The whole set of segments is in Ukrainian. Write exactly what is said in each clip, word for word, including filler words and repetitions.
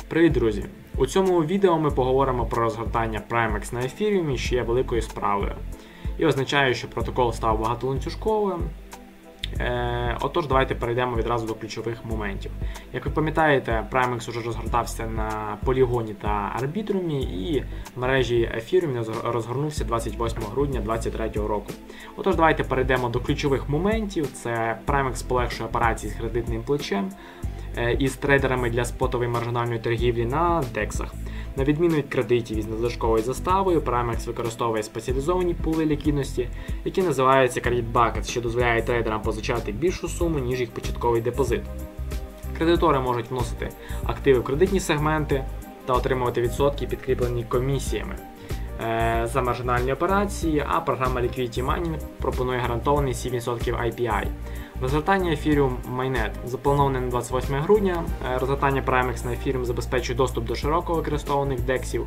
Привіт, друзі! У цьому відео ми поговоримо про розгортання Primex на ефіріумі, що є великою справою. І означає, що протокол став багатоланцюжковим. Е, отож, давайте перейдемо відразу до ключових моментів. Як ви пам'ятаєте, Primex уже розгортався на Polygon та Arbitrum, і в мережі Ethereum розгорнувся двадцять восьмого грудня двадцять двадцять третього року. Отож, давайте перейдемо до ключових моментів. Це Primex полегшує операції з кредитним плечем із трейдерами для спотової маржинальної торгівлі на дексах. На відміну від кредитів із надлишковою заставою, Primex використовує спеціалізовані пули ліквідності, які називаються Credit Buckets, що дозволяє трейдерам позичати більшу суму, ніж їх початковий депозит. Кредитори можуть вносити активи в кредитні сегменти та отримувати відсотки, підкріплені комісіями за маржинальні операції, а програма Liquidity Mining пропонує гарантований сім відсотків ай пі ай. Розгортання Ethereum Mainnet заплановане на двадцять восьме грудня. Розгортання Primex на Ethereum забезпечує доступ до широко використовуваних дексів,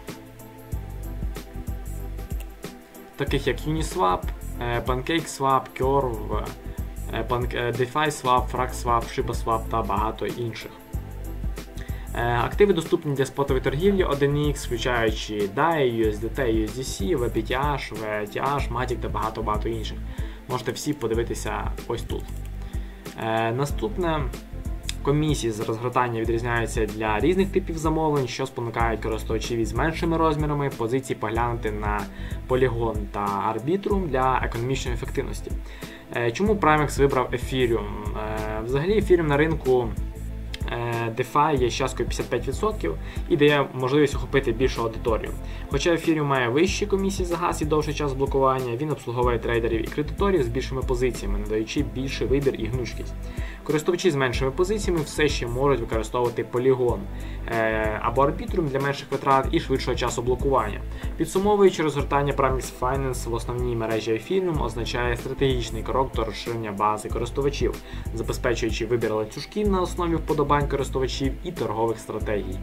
таких як Uniswap, PancakeSwap, Curve, DeFiSwap, FragSwap, ShibaSwap та багато інших. Активи доступні для спотової торгівлі один ікс, включаючи дай, ю ес ді ти, ю ес ді сі, ві пі ті ейч, ві ті ейч, Matic та багато-багато інших. Можете всі подивитися ось тут. Е, наступне. Комісії з розгортання відрізняються для різних типів замовлень, що спонукають користувачів із меншими розмірами позицій поглянути на Polygon та Arbitrum для економічної ефективності. Е, чому Primex вибрав Ethereum? Е, взагалі Ethereum на ринку DeFi є з часткою п'ятдесят п'ять відсотків і дає можливість охопити більшу аудиторію. Хоча Ethereum має вищі комісії за газ і довший час блокування, він обслуговує трейдерів і кредиторів з більшими позиціями, надаючи більший вибір і гнучкість. Користувачі з меншими позиціями все ще можуть використовувати Polygon або Arbitrum для менших витрат і швидшого часу блокування. Підсумовуючи, розгортання Primex Finance в основній мережі Ethereum означає стратегічний крок до розширення бази користувачів, забезпечуючи вибір ланцюжків на основі вподобань користувачів і торгових стратегій.